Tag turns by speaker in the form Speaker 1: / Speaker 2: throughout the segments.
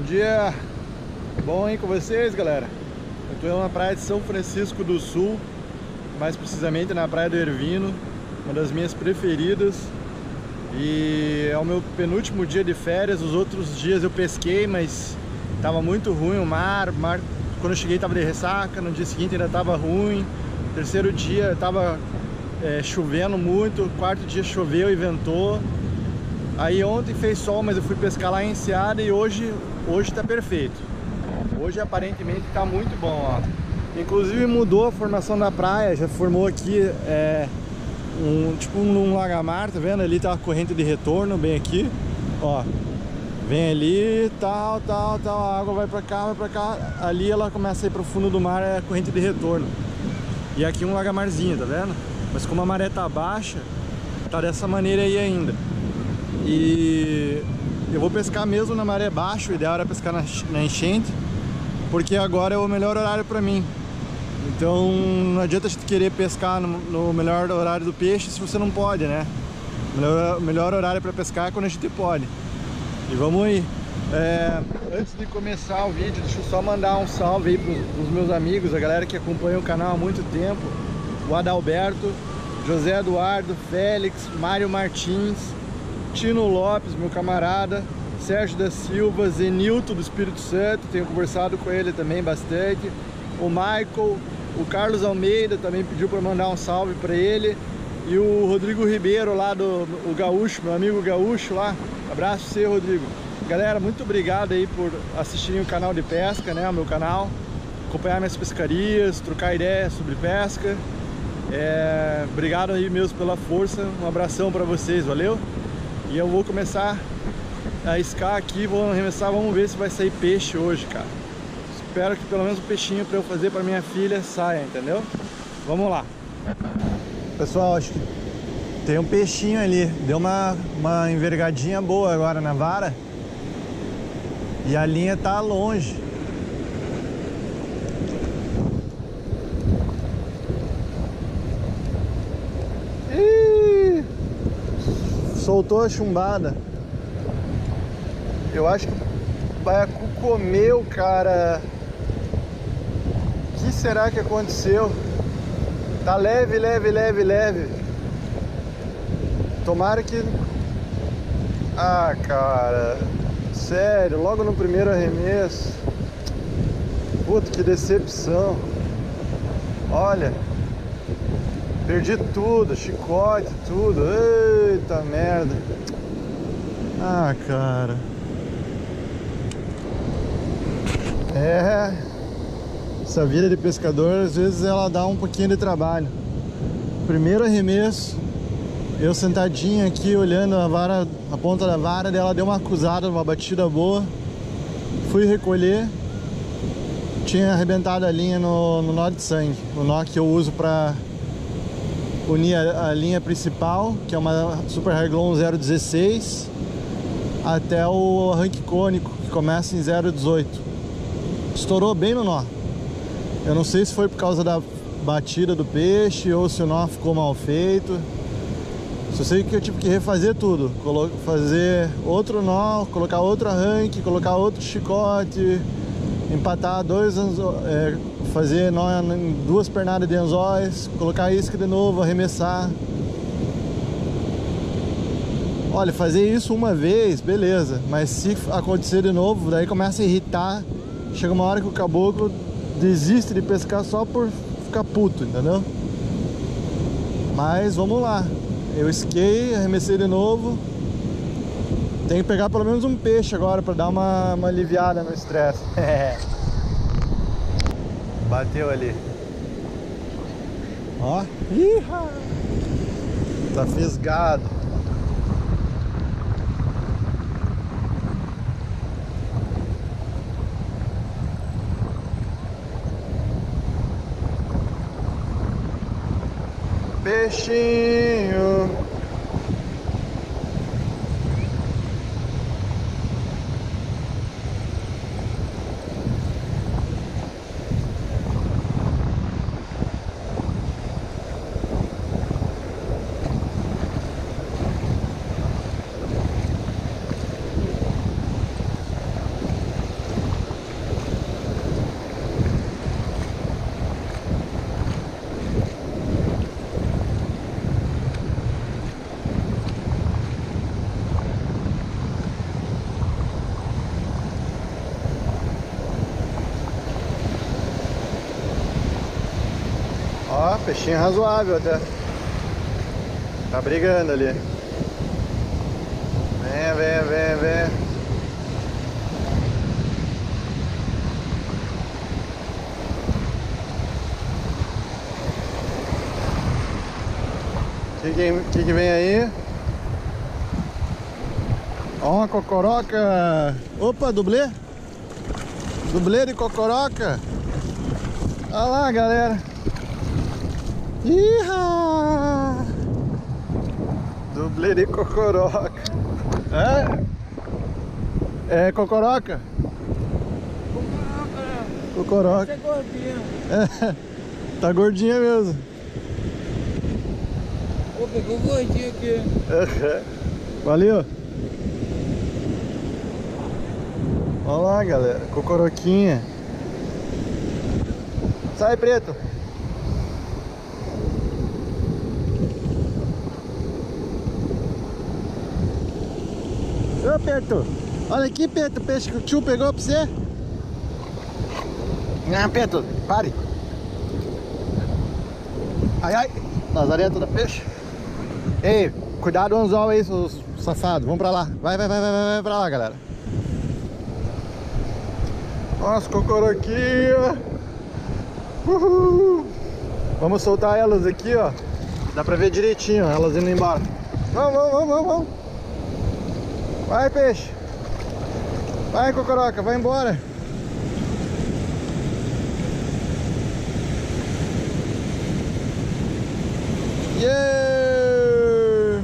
Speaker 1: Dia bom aí com vocês, galera. Eu tô na praia de São Francisco do Sul, mais precisamente na praia do Ervino, uma das minhas preferidas. E é o meu penúltimo dia de férias. Os outros dias eu pesquei, mas tava muito ruim o mar. Quando eu cheguei tava de ressaca, no dia seguinte ainda tava ruim. Terceiro dia tava chovendo muito, quarto dia choveu e ventou. Aí ontem fez sol, mas eu fui pescar lá em Enseada e hoje tá perfeito. Hoje aparentemente tá muito bom, ó. Inclusive mudou a formação da praia, já formou aqui tipo um lagamar, tá vendo? Ali tá a corrente de retorno, bem aqui, ó. Vem ali, tal, a água vai pra cá, ali ela começa a ir pro fundo do mar, é a corrente de retorno. E aqui um lagamarzinho, tá vendo? Mas como a maré tá baixa, tá dessa maneira aí ainda. E eu vou pescar mesmo na maré baixa, o ideal era pescar na enchente, porque agora é o melhor horário pra mim. Então não adianta a gente querer pescar no melhor horário do peixe se você não pode, né? O melhor horário para pescar é quando a gente pode. E vamos aí. Antes de começar o vídeo, deixa eu só mandar um salve aí pros meus amigos, a galera que acompanha o canal há muito tempo. O Adalberto, José Eduardo, Félix, Mário Martins, Tino Lopes, meu camarada, Sérgio da Silva, Zenilton do Espírito Santo, tenho conversado com ele também bastante. O Michael, o Carlos Almeida também pediu para mandar um salve para ele. E o Rodrigo Ribeiro lá o Gaúcho, meu amigo Gaúcho lá. Abraço pra você, Rodrigo. Galera, muito obrigado aí por assistirem o canal de pesca, né? O meu canal. Acompanhar minhas pescarias, trocar ideias sobre pesca. Obrigado aí mesmo pela força. Um abração para vocês, valeu? E eu vou começar a iscar aqui, vou arremessar, vamos ver se vai sair peixe hoje, cara. Espero que pelo menos um peixinho para eu fazer para minha filha saia, entendeu? Vamos lá. Pessoal, acho que tem um peixinho ali. Deu uma envergadinha boa agora na vara. E a linha tá longe. Ih, soltou a chumbada. Eu acho que o baiacu comeu, cara. O que será que aconteceu? Tá leve. Tomara que... Ah, cara. Sério, logo no primeiro arremesso. Puta, que decepção. Olha. Perdi tudo, chicote, tudo. Eita merda. Ah, cara. Essa vida de pescador, às vezes ela dá um pouquinho de trabalho. Primeiro arremesso, eu sentadinho aqui olhando a ponta da vara dela, deu uma cruzada, uma batida boa. Fui recolher, tinha arrebentado a linha no nó de sangue, o nó que eu uso para unir a linha principal, que é uma Super Harglon 0,16, até o arranque cônico, que começa em 0,18. Estourou bem no nó. Eu não sei se foi por causa da batida do peixe ou se o nó ficou mal feito. Só sei que eu tive que refazer tudo, fazer outro nó, colocar outro arranque, colocar outro chicote, empatar fazer nó em duas pernadas de anzóis, colocar isca de novo, arremessar. Olha, fazer isso uma vez, beleza, mas se acontecer de novo, daí começa a irritar. Chega uma hora que o caboclo desiste de pescar só por ficar puto, entendeu? Mas vamos lá. Eu isquei, arremessei de novo. Tenho que pegar pelo menos um peixe agora para dar uma aliviada no estresse. Bateu ali. Ó. Iha! Tá fisgado. Peixinho. peixinho razoável até. Tá brigando ali. Venha, venha, venha, venha. O que vem aí? Ó, uma cocoroca. Opa, dublê. Dublê de cocoroca. Olha lá, galera. Iha! Dublê de cocoroca. É cocoroca? Cocoroca. Você é gordinha. Tá gordinha mesmo.
Speaker 2: Pô, pegou gordinha aqui.
Speaker 1: Valeu. Olha lá, galera. Cocoroquinha. Sai, preto. Ô, Peto, olha aqui, Peto, o peixe que o tio pegou pra você. Não, Peto, pare. Ai, ai, lazarento da peixe. Ei, cuidado do anzol aí, seus safados. Vamos pra lá. Vai pra lá, galera. Nossa, cocoroquinha. Uhul. Vamos soltar elas aqui, ó. Dá pra ver direitinho, elas indo embora. Vamos. Vai, peixe. Vai, cocoroca, vai embora. Yeah!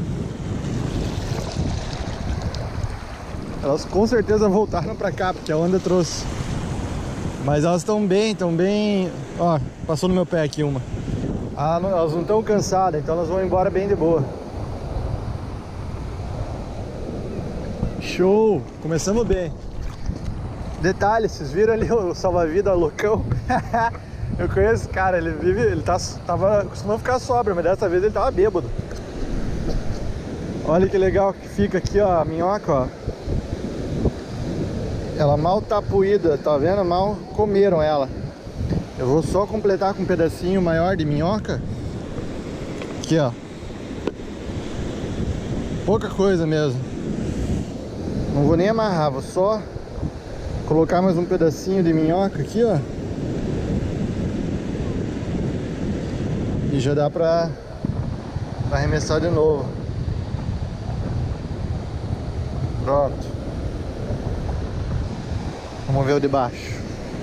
Speaker 1: Elas com certeza voltaram pra cá, porque a onda trouxe. Mas elas estão bem. Ó, passou no meu pé aqui uma. Elas não estão cansadas, então elas vão embora bem de boa. Show! Começamos bem. Detalhe, vocês viram ali o salva-vida loucão? Eu conheço esse cara, ele tava costumando ficar sóbrio, mas dessa vez ele tava bêbado. Olha que legal que fica aqui, ó, a minhoca, ó. Ela mal tá puída, tá vendo? Mal comeram ela. Eu vou só completar com um pedacinho maior de minhoca. Aqui, ó. Pouca coisa mesmo. Não vou nem amarrar, vou só colocar mais um pedacinho de minhoca aqui, ó. E já dá pra arremessar de novo. Pronto. Vamos ver o de baixo.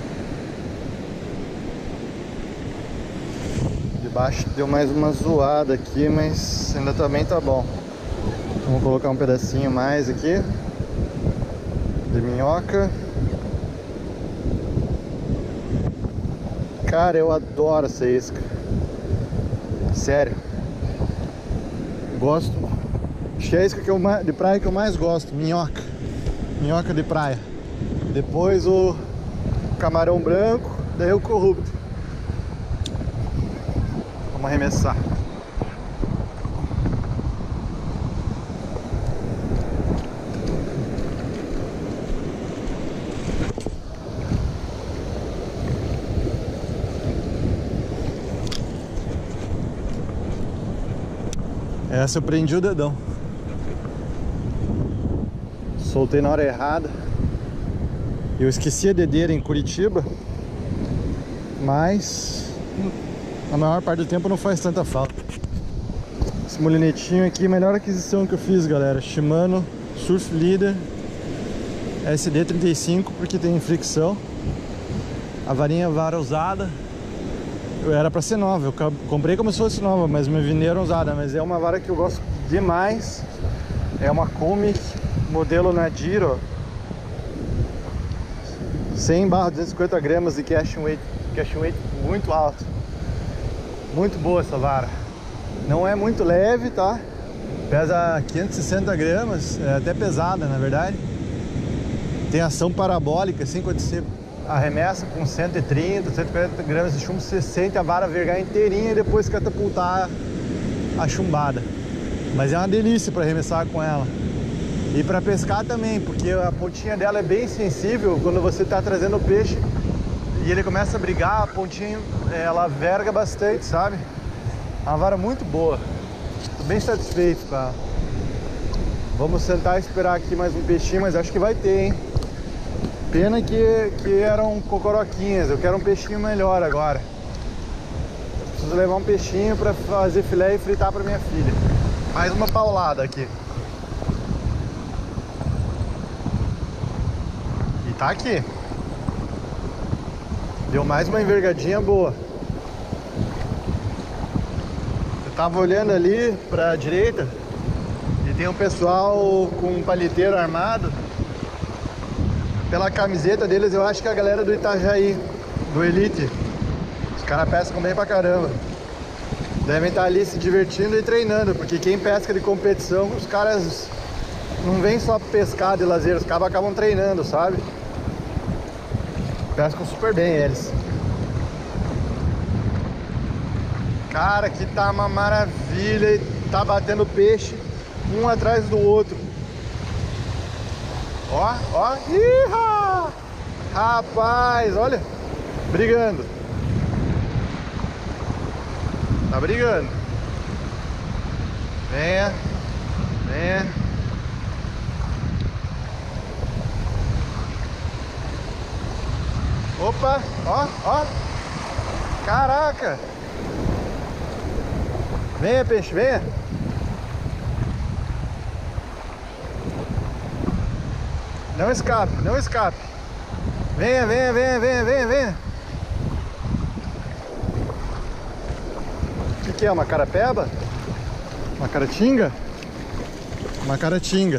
Speaker 1: De baixo deu mais uma zoada aqui, mas ainda também tá bom. Vamos colocar um pedacinho mais aqui de minhoca. Cara, eu adoro essa isca. Sério. Gosto. Acho que é a isca de praia que eu mais gosto. Minhoca. Minhoca de praia. Depois o camarão branco. Daí o corrupto. Vamos arremessar. Essa eu prendi o dedão. Soltei na hora errada. Eu esqueci a dedeira em Curitiba, mas a maior parte do tempo não faz tanta falta. Esse molinetinho aqui, melhor aquisição que eu fiz, galera. Shimano Surf Leader SD35, porque tem fricção. A varinha vara usada. Era pra ser nova, eu comprei como se fosse nova, mas me venderam usada. Mas é uma vara que eu gosto demais. É uma Comic, modelo Nadiro, 100/250 gramas de casting weight muito alto. Muito boa essa vara. Não é muito leve, tá? Pesa 560 gramas, é até pesada na verdade. Tem ação parabólica, assim, quando você arremessa com 130, 140 gramas de chumbo, você sente a vara vergar inteirinha e depois catapultar a chumbada. Mas é uma delícia para arremessar com ela. E para pescar também, porque a pontinha dela é bem sensível. Quando você está trazendo o peixe e ele começa a brigar, a pontinha ela verga bastante, sabe? Uma vara muito boa. Tô bem satisfeito com ela. Vamos sentar e esperar aqui mais um peixinho, mas acho que vai ter, hein? Pena que eram cocoroquinhas. Eu quero um peixinho melhor agora. Eu preciso levar um peixinho pra fazer filé e fritar pra minha filha. Mais uma paulada aqui. E tá aqui. Deu mais uma envergadinha boa. Eu tava olhando ali pra direita e tem um pessoal com um paliteiro armado. Pela camiseta deles, eu acho que é a galera do Itajaí, do Elite. Os caras pescam bem pra caramba. Devem estar ali se divertindo e treinando, porque quem pesca de competição, os caras não vêm só pescar de lazer, os caras acabam treinando, sabe? Pescam super bem eles. Cara, aqui tá uma maravilha e tá batendo peixe um atrás do outro. Ó, ó. Iha! Rapaz, olha. Brigando. Tá brigando. Venha. Venha. Opa, ó, ó. Caraca. Venha, peixe, venha. Não escape, não escape. Venha, venha, venha, venha, venha, venha. O que é? Uma carapeba? Uma caratinga? Uma caratinga.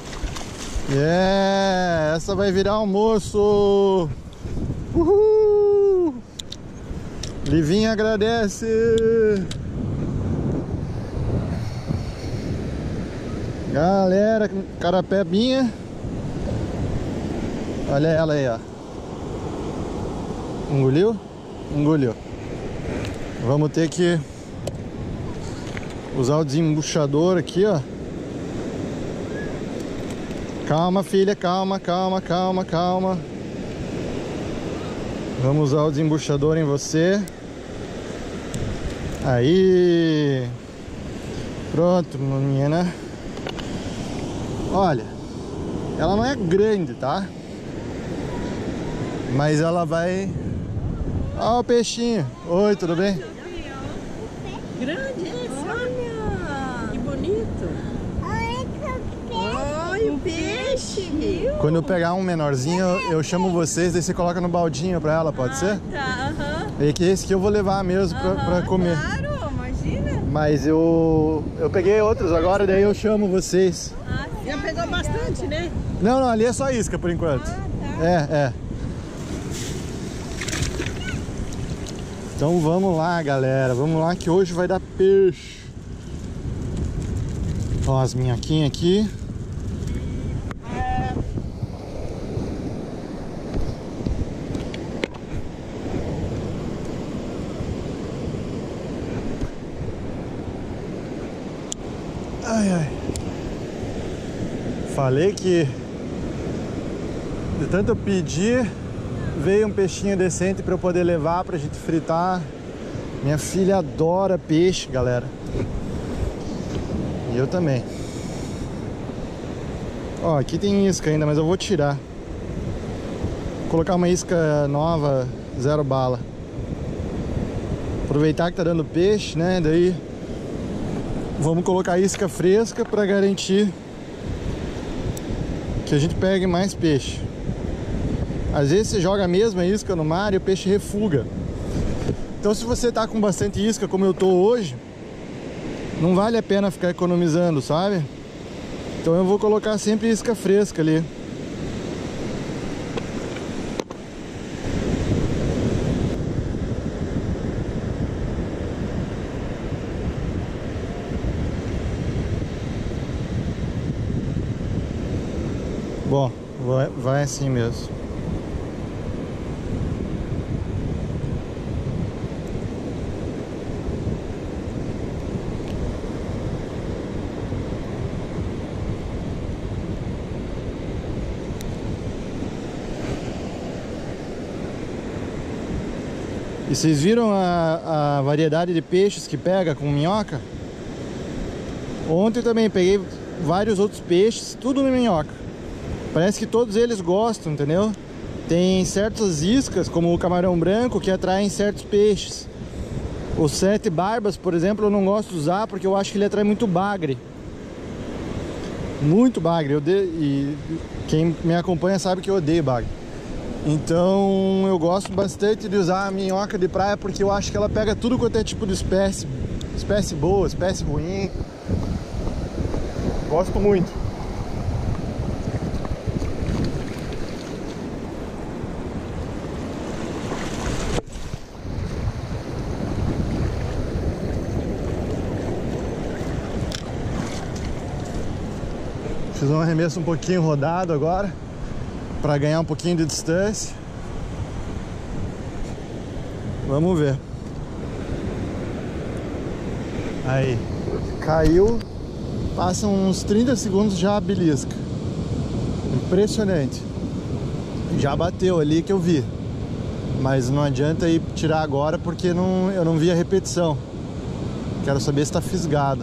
Speaker 1: Yeah, essa vai virar almoço. Uhul! Livinha agradece. Galera, carapebinha. Olha ela aí, ó. Engoliu? Engoliu. Vamos ter que usar o desembuchador aqui, ó. Calma, filha, calma, calma, calma, calma. Vamos usar o desembuchador em você. Aí. Pronto, menina. Olha, ela não é grande, tá? Mas ela vai... Ó o peixinho. Oi, tudo bem?
Speaker 3: Grande esse, olha! Que bonito! Olha o peixe, viu?
Speaker 1: Quando eu pegar um menorzinho, eu chamo vocês, daí você coloca no baldinho pra ela, pode ser?
Speaker 3: Tá, aham.
Speaker 1: É que esse que eu vou levar mesmo pra comer.
Speaker 3: Claro, imagina!
Speaker 1: Mas eu peguei outros agora, daí eu chamo vocês.
Speaker 3: Já pegou bastante, né?
Speaker 1: Não, não, ali é só isca por enquanto.
Speaker 3: Tá.
Speaker 1: É. Então vamos lá, galera. Vamos lá que hoje vai dar peixe. Ó, as minhoquinhas aqui. Ai, ai. Falei que de tanto eu pedir, veio um peixinho decente para eu poder levar pra gente fritar. Minha filha adora peixe, galera. E eu também. Ó, aqui tem isca ainda, mas eu vou tirar. Vou colocar uma isca nova, 0 bala. Aproveitar que tá dando peixe, né? Daí vamos colocar isca fresca para garantir que a gente pegue mais peixe. Às vezes você joga a mesma isca no mar e o peixe refuga. Então se você tá com bastante isca como eu tô hoje, não vale a pena ficar economizando, sabe? Então eu vou colocar sempre isca fresca ali. Bom, vai assim mesmo. E vocês viram a variedade de peixes que pega com minhoca? Ontem também peguei vários outros peixes, tudo na minhoca. Parece que todos eles gostam, entendeu? Tem certas iscas, como o camarão branco, que atraem certos peixes. O sete barbas, por exemplo, eu não gosto de usar porque eu acho que ele atrai muito bagre. Muito bagre. E quem me acompanha sabe que eu odeio bagre. Então eu gosto bastante de usar a minhoca de praia porque eu acho que ela pega tudo quanto é tipo de espécie. Espécie boa, espécie ruim. Gosto muito. Fiz um arremesso um pouquinho rodado agora, para ganhar um pouquinho de distância. Vamos ver. Aí, caiu, passa uns 30 segundos já belisca. Impressionante. Já bateu ali que eu vi. Mas não adianta ir tirar agora porque eu não vi a repetição. Quero saber se está fisgado.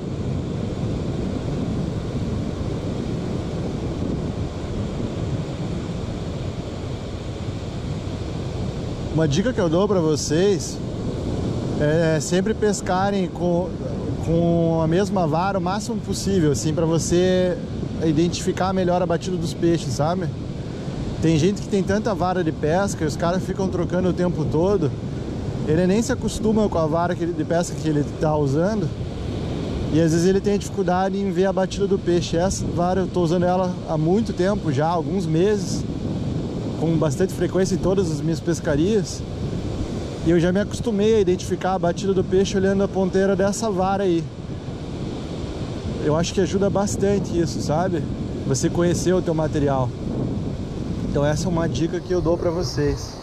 Speaker 1: Uma dica que eu dou para vocês é sempre pescarem com a mesma vara o máximo possível, assim, para você identificar melhor a batida dos peixes, sabe? Tem gente que tem tanta vara de pesca e os caras ficam trocando o tempo todo. Ele nem se acostuma com a vara de pesca que ele tá usando e às vezes ele tem dificuldade em ver a batida do peixe. Essa vara eu tô usando ela há muito tempo já, alguns meses, com bastante frequência em todas as minhas pescarias, e eu já me acostumei a identificar a batida do peixe olhando a ponteira dessa vara aí. Eu acho que ajuda bastante isso, sabe? Você conhecer o teu material. Então essa é uma dica que eu dou pra vocês.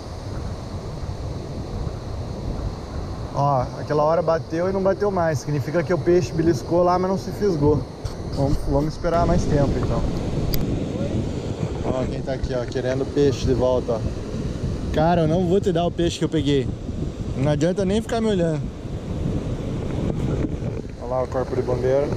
Speaker 1: Ó, aquela hora bateu e não bateu mais. Significa que o peixe beliscou lá, mas não se fisgou. Vamos esperar mais tempo então. Ó, quem tá aqui, ó, querendo peixe de volta, ó. Cara, eu não vou te dar o peixe que eu peguei. Não adianta nem ficar me olhando. Olha lá o corpo de bombeiro.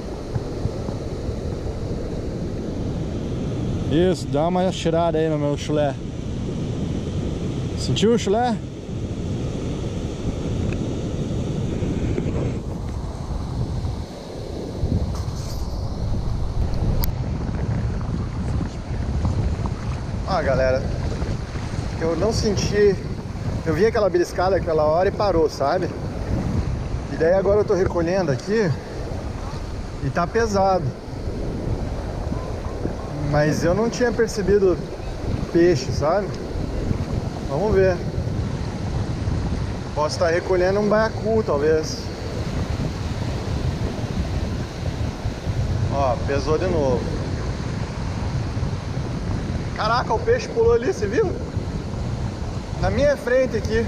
Speaker 1: Isso, dá uma cheirada aí no meu chulé. Sentiu o chulé? Ah, galera, eu não senti. Eu vi aquela beliscada aquela hora e parou, sabe? E daí agora eu tô recolhendo aqui e tá pesado. Mas eu não tinha percebido peixe, sabe? Vamos ver. Posso estar recolhendo um baiacu, talvez. Ó, pesou de novo. Caraca, o peixe pulou ali, você viu? Na minha frente aqui.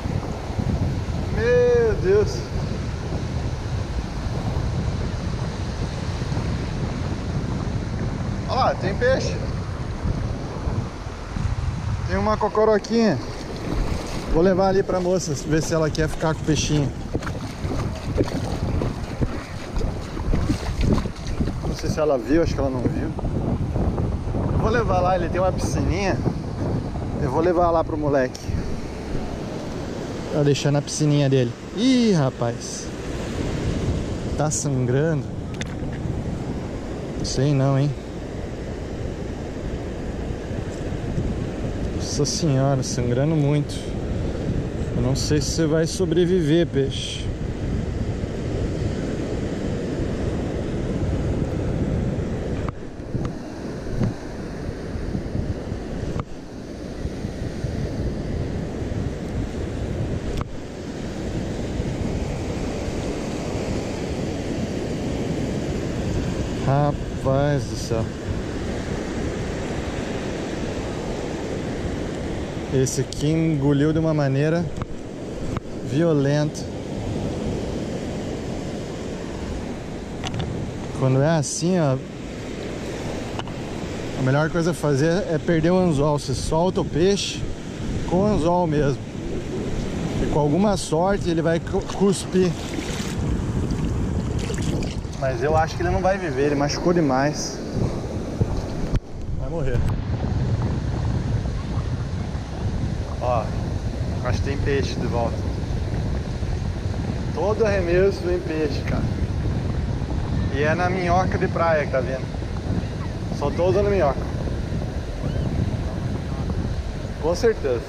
Speaker 1: Meu Deus. Olha lá, tem peixe. Tem uma cocoroquinha. Vou levar ali pra moça, ver se ela quer ficar com o peixinho. Não sei se ela viu, acho que ela não viu. Vou levar lá, ele tem uma piscininha. Eu vou levar lá pro moleque. Vou deixar na piscininha dele. Ih, rapaz. Tá sangrando. Não sei não, hein. Nossa senhora, sangrando muito. Eu não sei se você vai sobreviver, peixe. Rapaz do céu. Esse aqui engoliu de uma maneira violenta. Quando é assim, ó, a melhor coisa a fazer é perder o anzol. Você solta o peixe com o anzol mesmo. E Com alguma sorte ele vai cuspir. Mas eu acho que ele não vai viver, ele machucou demais. Vai morrer. Ó, acho que tem peixe de volta. Todo arremesso vem peixe, cara. E é na minhoca de praia que tá vendo. Só tô usando minhoca. Com certeza.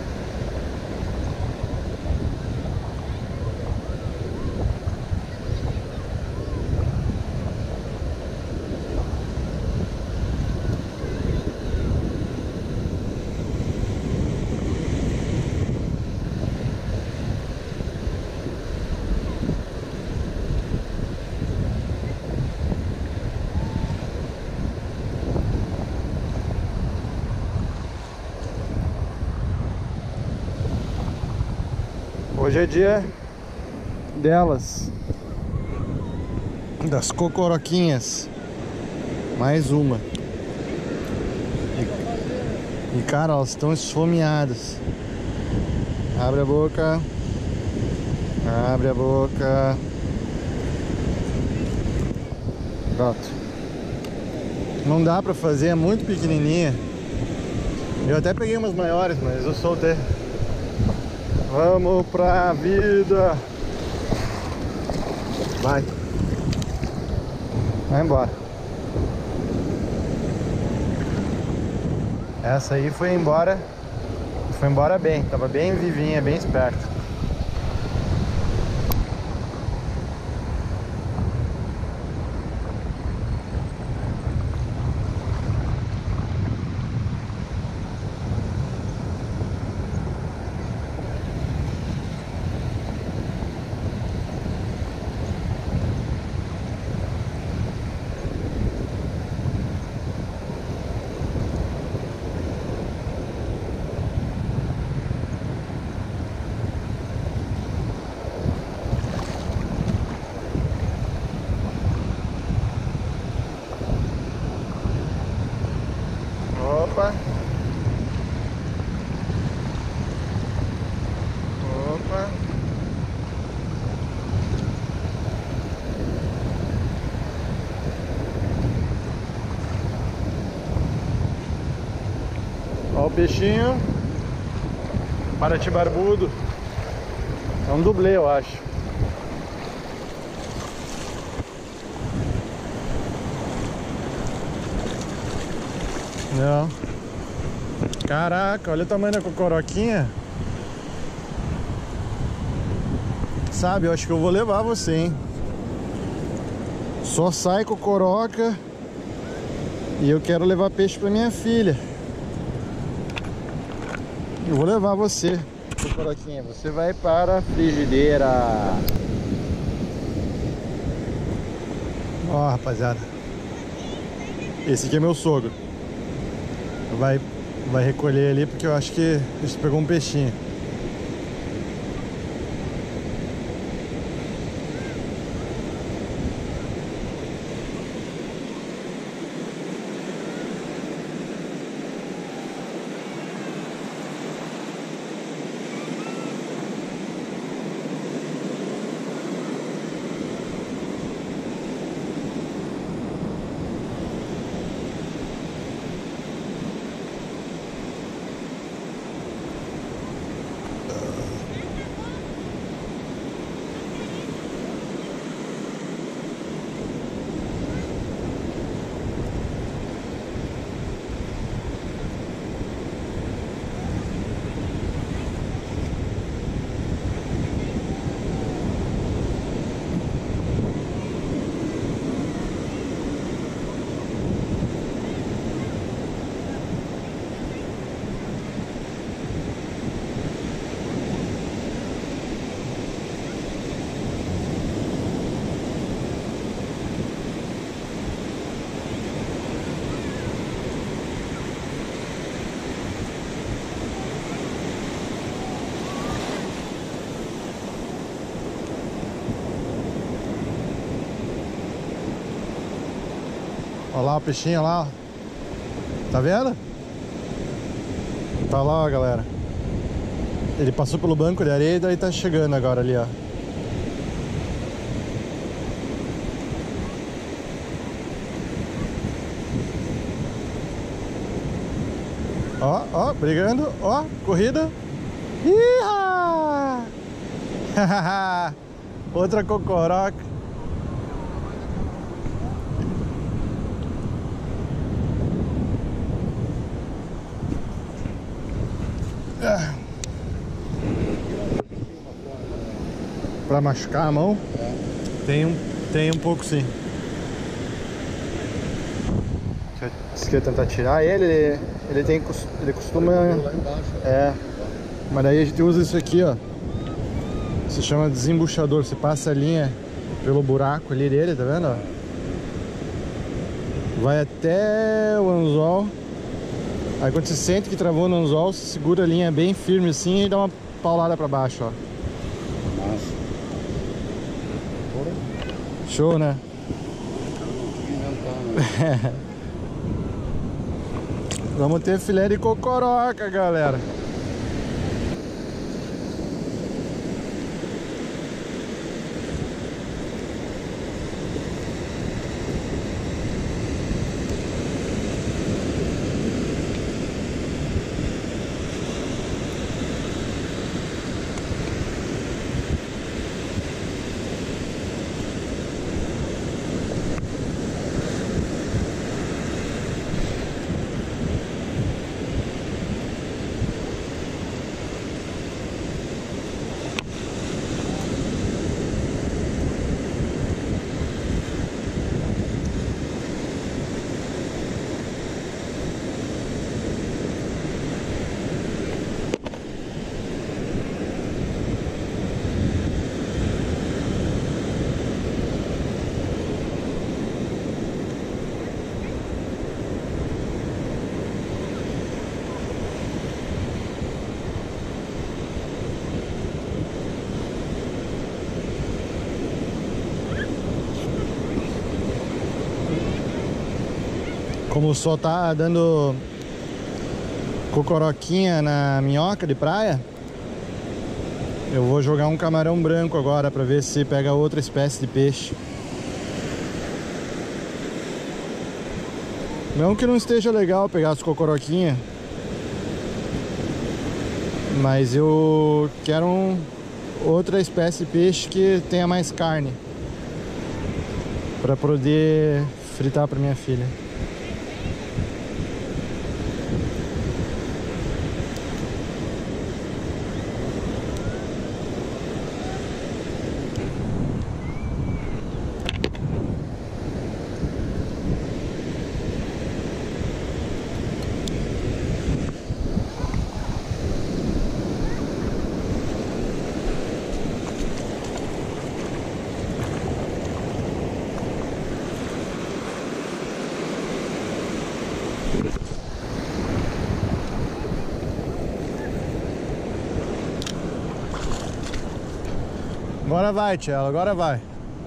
Speaker 1: Hoje é dia delas, das cocoroquinhas. Mais uma. E cara, elas estão esfomeadas. Abre a boca. Abre a boca. Pronto. Não dá pra fazer, é muito pequenininha. Eu até peguei umas maiores, mas eu soltei. Vamos pra vida. Vai. Vai embora. Essa aí foi embora. Foi embora bem. Tava bem vivinha, bem esperta. Opa. Opa. Ó o peixinho. Paraty barbudo. É um dublê, eu acho. Não. Caraca, olha o tamanho da cocoroquinha. Sabe, eu acho que eu vou levar você, hein? Só sai cocoroca. E eu quero levar peixe pra minha filha. Eu vou levar você, cocoroquinha. Você vai para a frigideira. Ó, rapaziada. Esse aqui é meu sogro. Vai recolher ali porque eu acho que ele pegou um peixinho. Olha lá o peixinho lá, ó. Tá vendo? Tá lá, ó, galera. Ele passou pelo banco de areia e daí tá chegando agora ali, ó. Ó, ó, brigando, ó, corrida. Iha! Outra cocoroca. Pra machucar a mão? Tem um pouco sim. Você quer tentar tirar ele? Ele costuma... É. Mas daí a gente usa isso aqui, ó. Se chama desembuchador. Você passa a linha pelo buraco ali dele, tá vendo? Ó? Vai até o anzol. Aí quando você sente que travou no anzol, você segura a linha bem firme assim e dá uma paulada pra baixo, ó.
Speaker 2: Massa.
Speaker 1: Show, né? Vamos ter filé de cocoroca, galera. Como o sol tá dando cocoroquinha na minhoca de praia, eu vou jogar um camarão branco agora pra ver se pega outra espécie de peixe. Não que não esteja legal pegar as cocoroquinhas, mas eu quero outra espécie de peixe que tenha mais carne pra poder fritar pra minha filha. Agora vai, Tchelo, agora vai.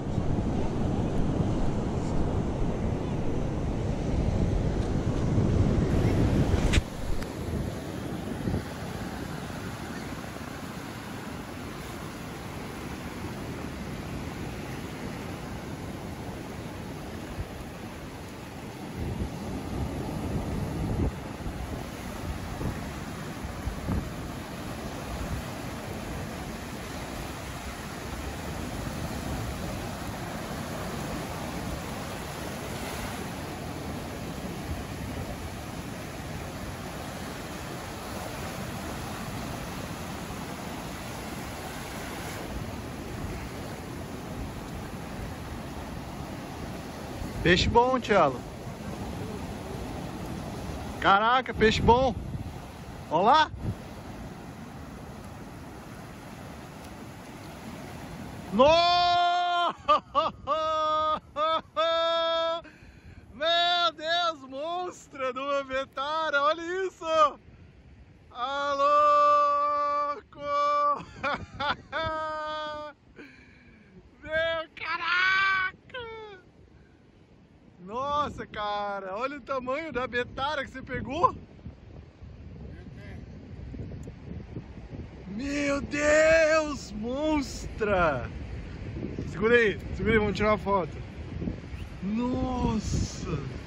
Speaker 1: Peixe bom, Tchelo. Caraca, peixe bom. Vamos lá? Nossa! Meu Deus, monstro do Betara, olha isso! Ah, louco! Meu, caraca! Nossa, cara, olha o tamanho da betara que você pegou! Meu Deus, monstra! Segura aí, vamos tirar uma foto. Nossa!